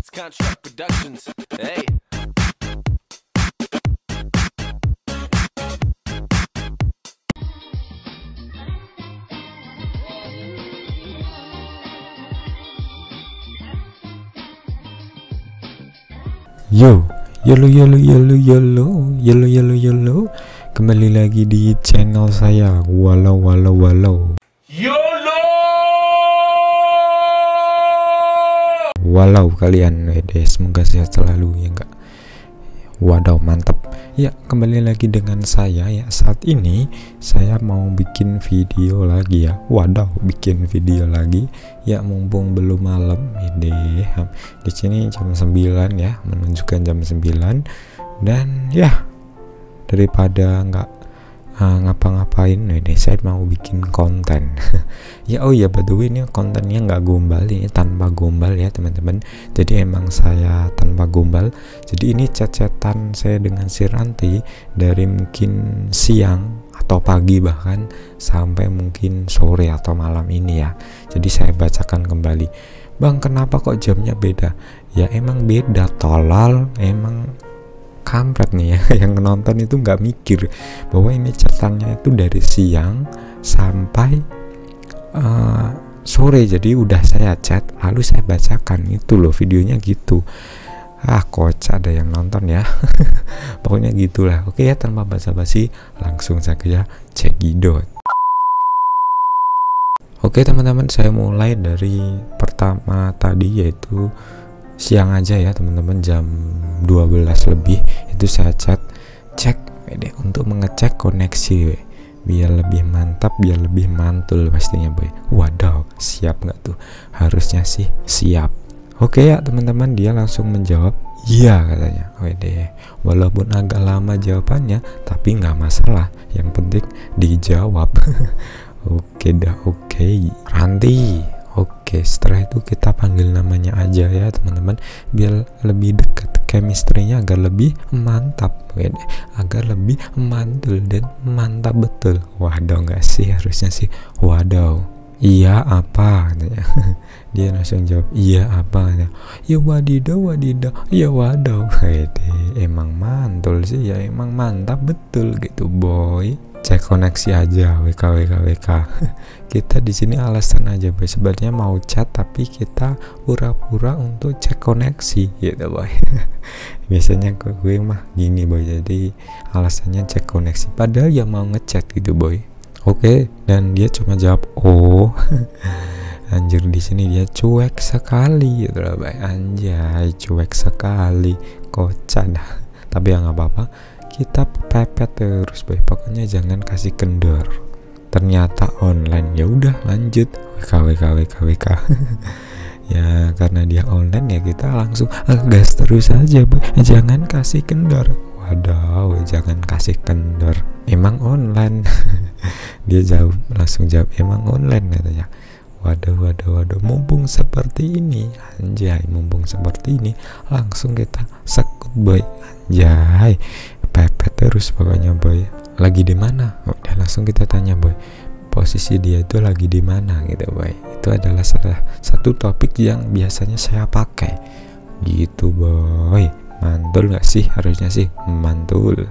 It's Construct Productions. Hey. Yolo. Kembali lagi di channel saya. Walau. Walau kalian semoga sehat selalu ya enggak. Wadaw, mantap. Ya, kembali lagi dengan saya ya. Saat ini saya mau bikin video lagi ya. Wadaw, bikin video lagi. Ya, mumpung belum malam. Di sini jam 9 ya, menunjukkan jam 9. Dan ya, daripada nggak ngapa-ngapain, saya mau bikin konten. Ya, oh ya, by the way, ini kontennya nggak gombal, ini tanpa gombal ya teman-teman. Jadi emang saya tanpa gombal. Jadi ini chat-chatan saya dengan si Ranti dari mungkin siang atau pagi, bahkan sampai mungkin sore atau malam ini ya. Jadi saya bacakan kembali. Bang, kenapa kok jamnya beda? Ya emang beda, tolol, emang kampret nih ya. Yang nonton itu nggak mikir bahwa ini catatannya itu dari siang sampai sore. Jadi udah saya chat lalu saya bacakan, itu loh videonya gitu. Kocak ada yang nonton ya. Pokoknya gitulah. Oke ya, tanpa basa-basi langsung saja cekidot. Oke teman-teman, saya mulai dari pertama tadi, yaitu siang aja ya teman-teman, jam 12 lebih itu saya cek untuk mengecek koneksi biar lebih mantap, biar lebih mantul pastinya boy. Wadaw, siap nggak tuh? Harusnya sih siap. Oke ya teman-teman, dia langsung menjawab iya katanya. Walaupun agak lama jawabannya, tapi nggak masalah, yang penting dijawab. Oke, Ranti. Oke, setelah itu kita panggil namanya aja ya teman-teman, biar lebih dekat, chemistry-nya agar lebih mantap, agar lebih mantul dan mantap betul. Wadaw nggak sih? Harusnya sih wadaw. Iya apa katanya. Dia langsung jawab iya apa katanya. Ya wadidaw, ya wadaw. Emang mantul sih ya, emang mantap betul gitu boy. Cek koneksi aja, WK. Kita di sini alasan aja boy, sebenarnya mau chat tapi kita pura-pura untuk cek koneksi gitu boy. Biasanya gue mah gini boy, jadi alasannya cek koneksi padahal ya mau ngechat gitu boy. Oke, dan dia cuma jawab oh. Anjir, di sini dia cuek sekali gitu loh boy. Anjay, cuek sekali, kocak dah. Tapi ya nggak apa-apa, kita pepet terus boy, pokoknya jangan kasih kendor. Ternyata online, ya udah lanjut WK. Ya karena dia online ya kita langsung gas terus aja boy, jangan kasih kendor. Wadaw, jangan kasih kendor, emang online. Dia langsung jawab emang online katanya. Waduh, mumpung seperti ini, anjay, mumpung seperti ini langsung kita sekut boy, anjay. Pepet terus pokoknya boy. Lagi di mana? Udah langsung kita tanya boy, posisi dia itu lagi di mana gitu boy. Itu adalah salah satu topik yang biasanya saya pakai gitu boy. Mantul nggak sih? Harusnya sih mantul.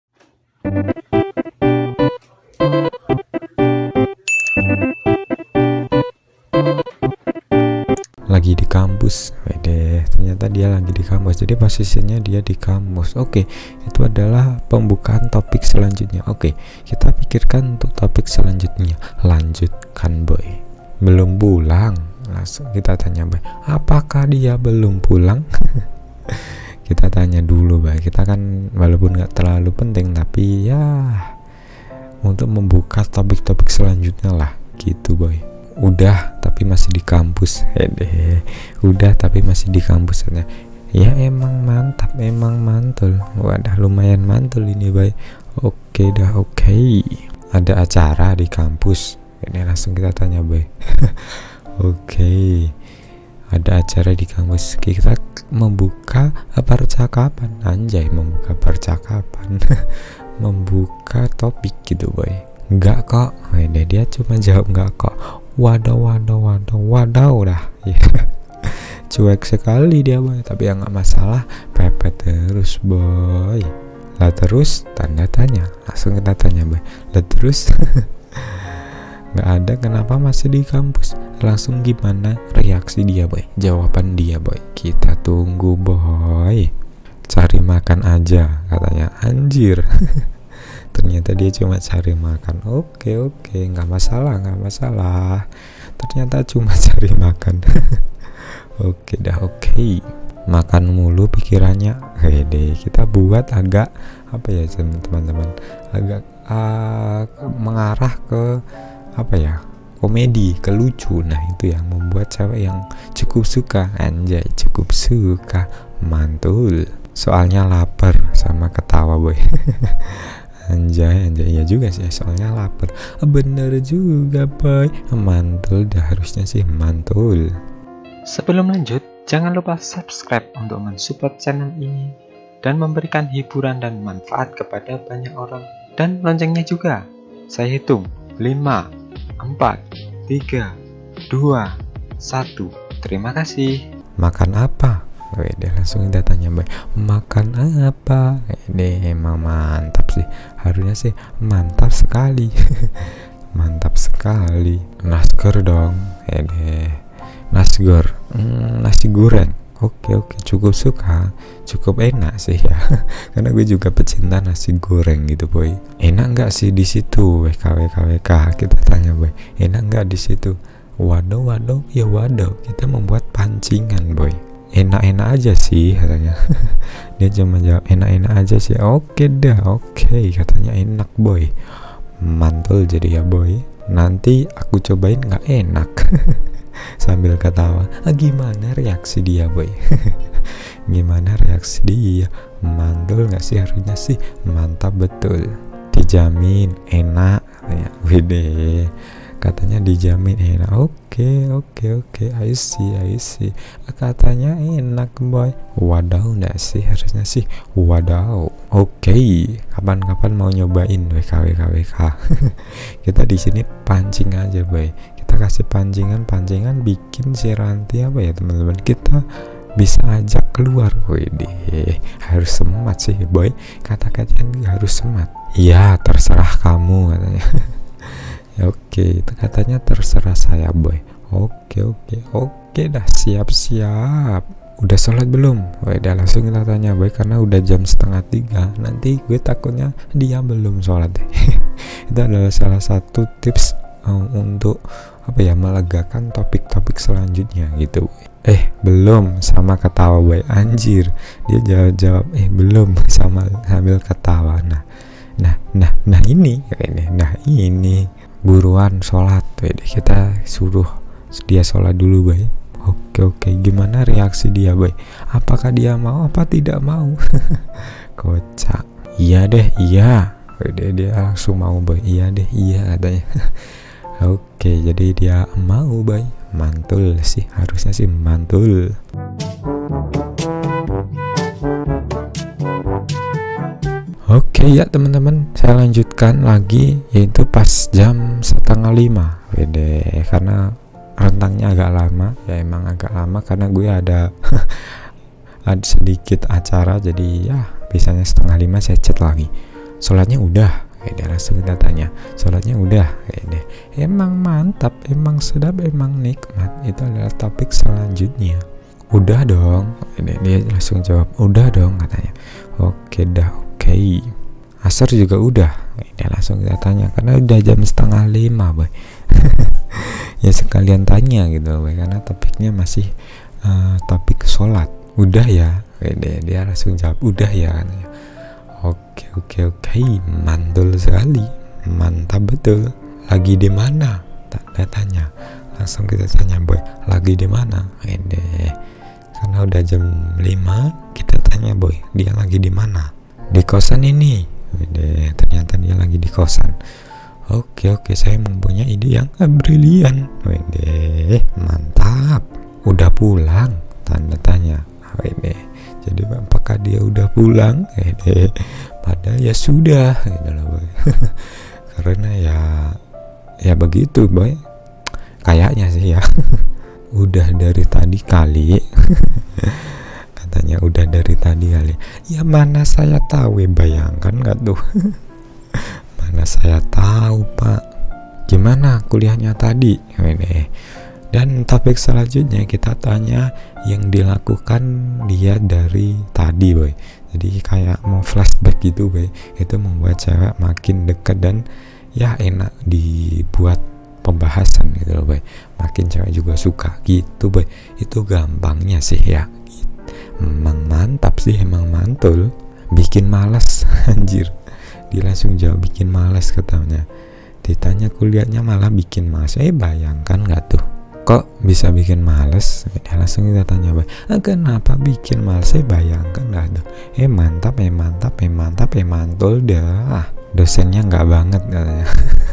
Lagi di kampus, ternyata dia lagi di kampus, jadi posisinya dia di kampus. Oke, itu adalah pembukaan topik selanjutnya. Oke, kita pikirkan untuk topik selanjutnya. Lanjutkan boy. Belum pulang? Langsung kita tanya boy, apakah dia belum pulang? Kita tanya dulu boy, kita kan walaupun nggak terlalu penting tapi ya untuk membuka topik-topik selanjutnya lah gitu boy. Udah tapi masih di kampus. Udah tapi masih di kampus. Ya emang mantap, emang mantul. Wadah, lumayan mantul ini boy. Oke. Ada acara di kampus. Ini langsung kita tanya boy. Oke. Ada acara di kampus, kita membuka percakapan. Anjay, membuka percakapan. Membuka topik gitu boy. Enggak kok. Dia cuma jawab enggak kok. Wadaw dah. cuek sekali dia boy. Tapi ya nggak masalah, pepet terus boy. Lah terus tanda tanya, langsung kita tanya boy. Lah terus nggak ada, kenapa masih di kampus? Langsung gimana reaksi dia boy, jawaban dia boy? Kita tunggu boy. Cari makan aja katanya, anjir. Ternyata dia cuma cari makan. Oke, nggak masalah. Ternyata cuma cari makan. Oke dah, oke. Makan mulu pikirannya. Deh, kita buat agak apa ya teman-teman, agak mengarah ke apa ya, komedi, ke lucu. Nah itu yang membuat cewek yang cukup suka. Anjay, cukup suka, mantul. Soalnya lapar sama ketawa boy. Anjay, ya juga sih, soalnya lapar. Bener juga boy, mantul dah, harusnya sih mantul. Sebelum lanjut, jangan lupa subscribe untuk mensupport channel ini dan memberikan hiburan dan manfaat kepada banyak orang, dan loncengnya juga. Saya hitung 5, 4, 3, 2, 1. Terima kasih. Makan apa? Wede, langsung kita tanya boy, makan apa? Wede, emang mantap sih, harusnya sih mantap sekali. Mantap sekali. Nasgor dong. Wede, nasgor, nasi goreng. Oke, cukup suka, cukup enak sih ya. Karena gue juga pecinta nasi goreng gitu boy. Enak nggak sih di situ? WK. Kita tanya boy, enak nggak di situ? Waduh, ya waduh. Kita membuat pancingan boy. Enak-enak aja sih katanya. Dia cuma jawab enak-enak aja sih. Oke dah, oke, katanya enak boy. Mantul jadi ya boy. Nanti aku cobain nggak enak. Sambil ketawa. Gimana reaksi dia boy? Gimana reaksi dia? Mantul nggak sih? Harusnya sih mantap betul. Dijamin enak katanya. Wede, katanya dijamin enak. Oke, I see. Katanya enak boy. Wadaw nggak sih? Harusnya sih wadaw. Oke, kapan-kapan mau nyobain WK. Kita di sini pancing aja boy. Kita kasih pancingan bikin si Ranti apa ya teman-teman, kita bisa ajak keluar. Wede, harus semat sih boy. Kata-katanya harus semat. Iya, terserah kamu katanya. Oke, itu katanya terserah saya boy. Oke dah, siap. Udah sholat belum? Udah, langsung kita tanya boy, karena udah jam 2:30. Nanti gue takutnya dia belum sholat. Itu adalah salah satu tips untuk apa ya, melegakan topik-topik selanjutnya gitu boy. Belum, sama ketawa boy. Anjir, dia jawab belum sama sambil ketawa. Nah ini buruan sholat. Kita suruh dia sholat dulu boy. Oke, gimana reaksi dia boy? Apakah dia mau apa tidak mau? Kocak. Iya deh, iya. Dia langsung mau boy. Iya deh, iya katanya. Oke, jadi dia mau boy. Mantul sih, harusnya sih mantul. Oke ya teman-teman, saya lanjutkan lagi, yaitu pas jam 4:30. Wede, karena rentangnya agak lama. Ya emang agak lama karena gue ada ada sedikit acara, jadi ya biasanya 4:30 saya chat lagi. Sholatnya udah? Wede, langsung kita tanya, sholatnya udah? Wede, emang mantap, emang sedap, emang nikmat. Itu adalah topik selanjutnya. Udah dong. Wede, dia langsung jawab udah dong katanya. Oke dah, oke. Asar juga udah. Wede, langsung kita tanya karena udah jam 4:30 boy. Ya sekalian tanya gitu boy, karena topiknya masih topik sholat. Udah ya? Wede, dia langsung jawab udah ya katanya. Oke, mantul sekali, mantap betul. Lagi di mana? Tanda tanya. Langsung kita tanya boy, lagi di mana? Wede, karena udah jam 5, kita tanya boy, dia lagi di mana? Di kosan ini. Wede, ternyata dia lagi di kosan. Oke, saya mempunyai ide yang brilian. Wede, mantap. Udah pulang? Tanda tanya. Wede, jadi apakah dia udah pulang? Wede, padahal ya sudah gitu loh boy. Karena ya begitu boy, kayaknya sih ya. udah dari tadi kali. Katanya udah dari tadi kali. Ya mana saya tahu, bayangkan nggak tuh. Mana saya tahu pak. Gimana kuliahnya tadi? Dan topik selanjutnya kita tanya yang dilakukan dia dari tadi boy. Jadi kayak mau flashback gitu boy. Itu membuat cewek makin dekat dan ya enak dibuat pembahasan gitu loh boy. Makin cewek juga suka gitu boy. Itu gampangnya sih ya. Emang mantap sih, emang mantul. Bikin malas. Anjir. Dia langsung jawab bikin malas katanya. Ditanya kuliahnya malah bikin malas. Bayangkan gak tuh, kok bisa bikin males? Langsung kita tanya, kenapa bikin males? Bayangkan dah tuh. Mantap, mantul dah. Dosennya nggak banget katanya.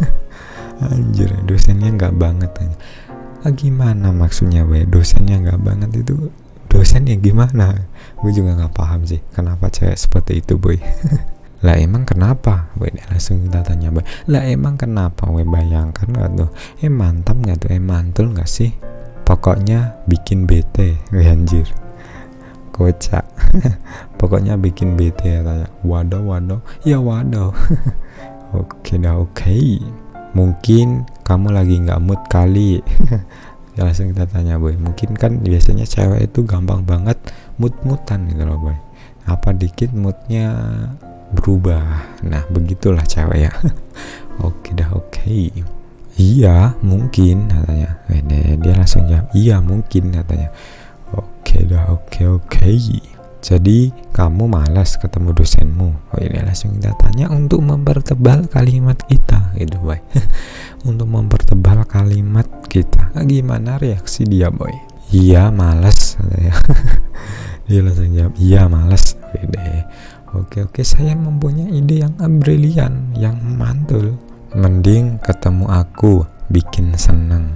Anjir, dosennya nggak banget. Gimana maksudnya, dosennya nggak banget itu? Dosennya gimana? Gue juga nggak paham sih. Kenapa cewek seperti itu, boy? Lah emang kenapa? Langsung kita tanya, lah emang kenapa? Bayangkan gak tuh? Mantap gak tuh? Mantul gak sih? Pokoknya bikin bete. Anjir, kocak. Pokoknya bikin bete ya tanya. Waduh. Ya waduh. Oke dah, oke. Mungkin kamu lagi gak mood kali. Langsung kita tanya, boy. Mungkin kan biasanya cewek itu gampang banget mood-moodan gitu loh, boy. Apa dikit moodnya berubah. Nah begitulah cewek ya. Oke dah, oke. Iya mungkin katanya. Dia langsung jawab iya mungkin katanya. Oke dah, oke. Jadi kamu malas ketemu dosenmu? Dia langsung kita tanya untuk mempertebal kalimat kita gitu boy. Untuk mempertebal kalimat kita. Gimana reaksi dia boy? Iya malas katanya. Dia langsung jawab iya malas. Oke, saya mempunyai ide yang brilian, yang mantul. Mending ketemu aku, bikin seneng.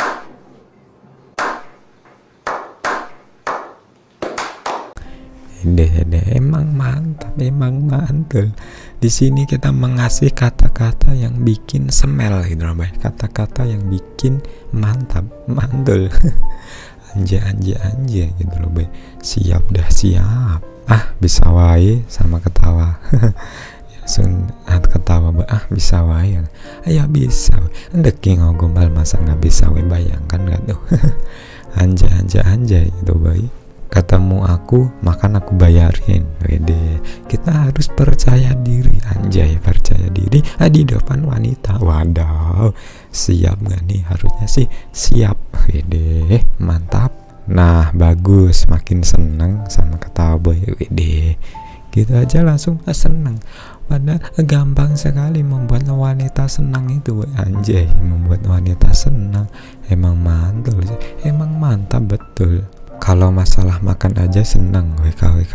Emang mantap, emang mantul. Di sini kita mengasih kata-kata yang bikin semel gitu loh, kata-kata yang bikin mantap, mantul. Anje gitu loh, siap dah siap. Bisa wae sama ketawa. Langsung ketawa, bisa wae. Ya bisa. Ndeki ngogombal masa nggak bisa wae, bayangkan nggak tuh. Anje gitu boy. Ketemu aku, makan aku bayarin. Kita harus percaya diri, anjay, percaya diri di depan wanita. Waduh, siap nggak nih? Harusnya sih siap. Mantap. Nah bagus, makin seneng sama ketawa boy. Gitu aja langsung seneng. Padahal gampang sekali membuat wanita senang itu boy. Anjay, membuat wanita senang. Emang mantul sih. Emang mantap betul. Kalau masalah makan aja senang. WK.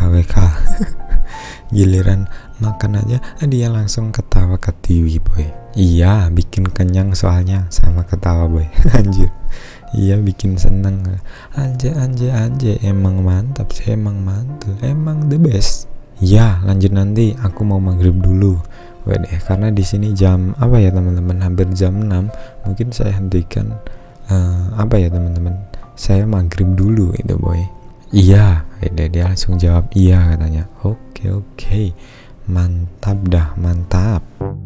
Giliran makan aja dia langsung ketawa ke TV boy. Iya bikin kenyang soalnya sama ketawa boy. Anjir. Iya bikin seneng. Anje emang mantap sih, emang mantul, emang the best. Ya lanjut nanti, aku mau maghrib dulu. Karena di sini jam apa ya teman-teman, hampir jam 6. Mungkin saya hentikan teman-teman, saya maghrib dulu itu boy. Iya, dia langsung jawab iya katanya. Oke, mantap dah, mantap.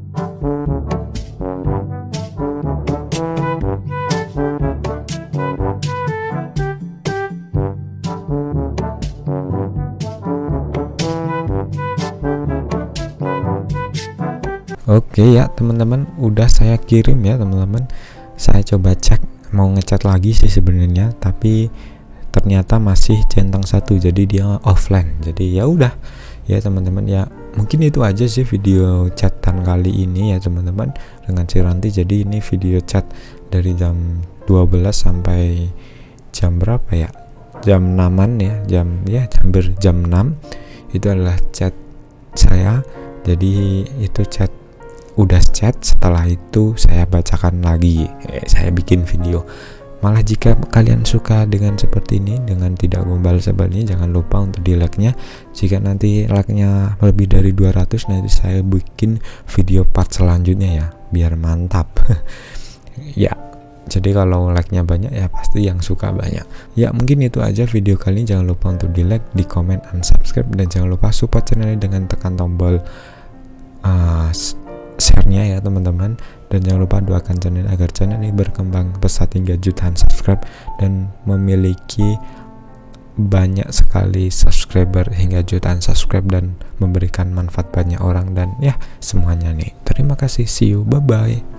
Oke ya teman-teman, udah saya kirim ya teman-teman. Saya coba cek, mau ngechat lagi sih sebenarnya, tapi ternyata masih centang 1, jadi dia offline. Jadi ya udah ya teman-teman ya, mungkin itu aja sih video chatan kali ini ya teman-teman dengan si Ranti. Jadi ini video chat dari jam 12 sampai jam berapa ya? Jam 6-an ya, hampir jam 6. Itu adalah chat saya. Jadi itu chat, udah chat, setelah itu saya bacakan lagi, saya bikin video. Malah jika kalian suka dengan seperti ini, dengan tidak gombal seperti ini, jangan lupa untuk di like-nya. Jika nanti like-nya lebih dari 200, nanti saya bikin video part selanjutnya ya, biar mantap. Ya Jadi kalau like-nya banyak ya pasti yang suka banyak. Ya mungkin itu aja video kali ini. Jangan lupa untuk di like, di komen, unsubscribe, dan jangan lupa support channel ini dengan tekan tombol share-nya ya teman-teman. Dan jangan lupa doakan channel agar channel ini berkembang pesat hingga jutaan subscribe dan memiliki banyak sekali subscriber hingga jutaan subscribe dan memberikan manfaat banyak orang dan ya semuanya nih. Terima kasih, see you, bye bye.